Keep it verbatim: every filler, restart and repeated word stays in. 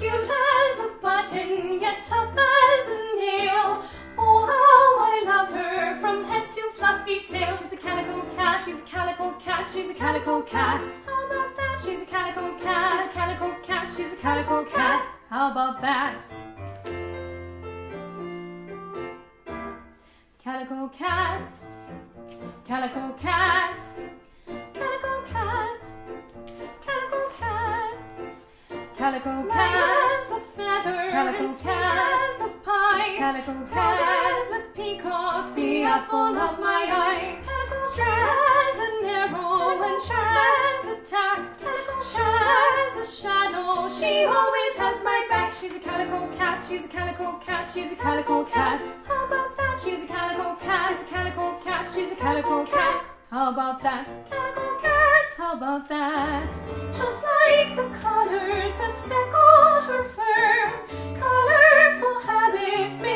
cute as a button, yet tough as a nail. Oh, how I love her from head to fluffy tail. She's a calico cat, she's a calico cat, she's a calico cat. How about that? She's a calico cat, she's a calico cat, she's a calico cat. How about that? Calico cat, calico cat, calico cat, calico cat, calico cat as a feather, calico cat as a pie, calico cat as a peacock, the apple of my eye, calico straight as an arrow and sharp as a tack, calico sharp as a shadow, she always has my back. She's a calico cat, she's a calico cat, she's a calico cat. How about that? She's a calico cat, she's a calico cat, she's a calico cat. How about that? Calico cat, how about that? Just like the colors that speckle her fur, colorful habits